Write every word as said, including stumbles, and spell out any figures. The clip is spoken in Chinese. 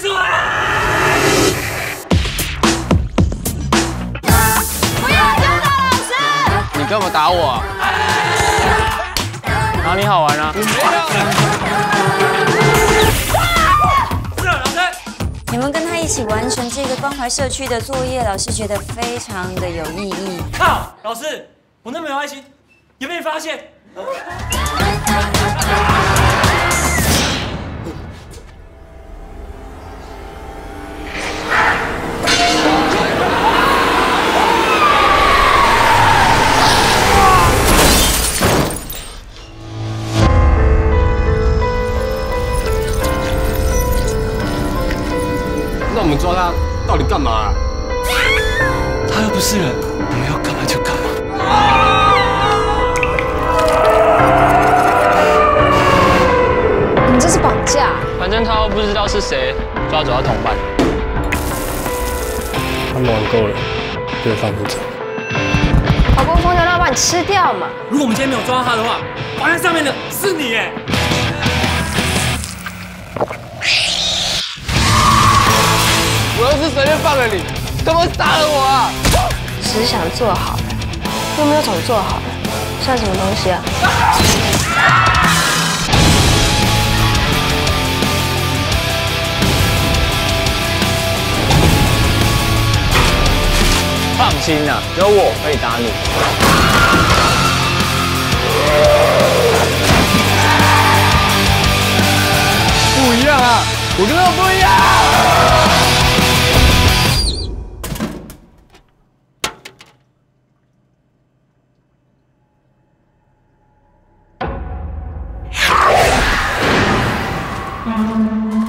出来！ 不要教导老师！ 你干嘛打我？哪里好玩啊？ 你们跟他一起完成这个关怀社区的作业，老师觉得非常的有意义。 靠，老师，我那么有爱心，有没有发现？ 那我们抓他到底干嘛啊？ 他又不是人，我们要干嘛就干嘛。 你这是绑架！ 反正他又不知道是谁，抓走他同伴。他们玩够了，就会放你走。 好过风条要把你吃掉嘛！ 如果我们今天没有抓到他的话，绑在上面的是你哎。 我要是随便放了你，干嘛杀了我啊？ 只是想做好的，又没有总做好的，算什么东西啊？ 放心啦、啊，只有我可以打你。不一样啊，我跟他们不一样。 嗯